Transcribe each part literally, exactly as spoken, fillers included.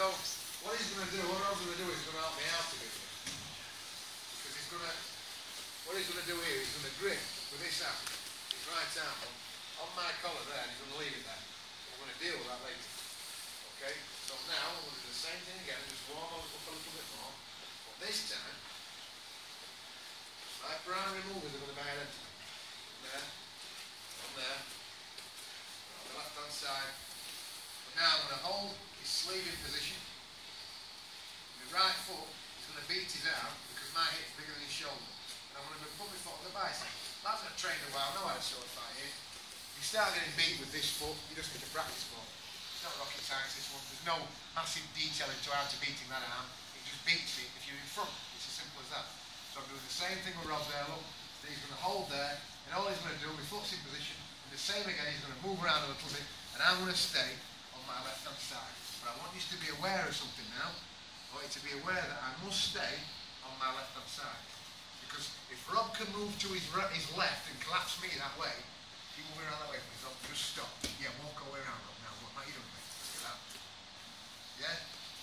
So, what he's going to do, what Rob's going to do is he's going to help me out a bit. Because he's going to, what he's going to do here, he's going to grip with this arm, his right arm, on my collar there, and he's going to leave it there. We're going to deal with that later. Okay? So now, I'm going to do the same thing again, and just warm up a little bit more. But this time, my primary movers are going to be head from there, from there, on the left hand side. And now I'm going to hold his sleeve in position. My right foot is going to beat his arm because my hip's bigger than his shoulder. And I'm going to put my foot on the bicep. That's not trained a while, I know how to sword fight here. If you start getting beat with this foot, you just need to practice more. It's not rocket science, this one. There's no massive detail into how to beating that arm. It just beats it if you're in front. It's as simple as that. So I'm doing the same thing with Rob there, look. He's going to hold there, and all he's going to do, my foot's in position, and the same again, he's going to move around a little bit, and I'm going to stay on my left hand side. But I want you to be aware of something now. I want you to be aware that I must stay on my left hand side. Because if Rob can move to his, right, his left and collapse me that way, keep moving around that way, please, Rob, just stop. Yeah, won't go around, Rob, now, what are you doing, mate? Look at that. Yeah?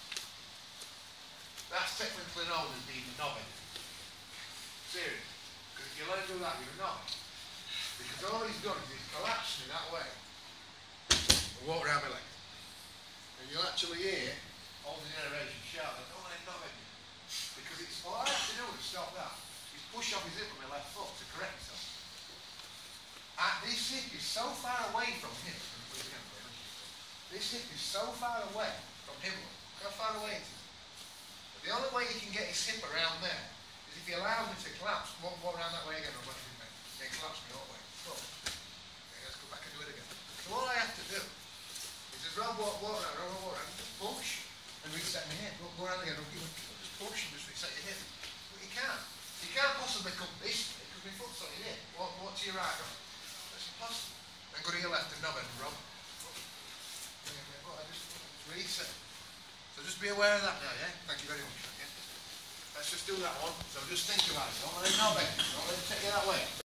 That's technically known as being a knobhead. Serious. Because if you let him do that, you're not. Because all he's done is he's collapsed me that way and walk around my leg. And you'll actually hear all the generation shout, I don't want him knobhead you. Because it's all I have to do to stop that is push off his hip with my left foot to correct myself. And this hip is so far away from him. This hip is so far away from him. Look how far away it is. But the only way he can get his hip around there is if he allows me to collapse, walk, walk around that way again, or what do you think? Yeah, collapse me all the way. So, okay, let's go back and do it again. So all I have to do is just Rob walk, walk around, Rob walk around, just push and reset my hip. Go, go around again, just push and just reset your hip. But you can't. You can't possibly come this way because my foot's on your hip. Walk, walk to your right, Rob. That's impossible. Then go to your left and knob it, Rob. Just reset. So just be aware of that now, yeah? Thank you very much. Let's just do that one. So just think about it. Don't let it knob it. Don't let it take you that way.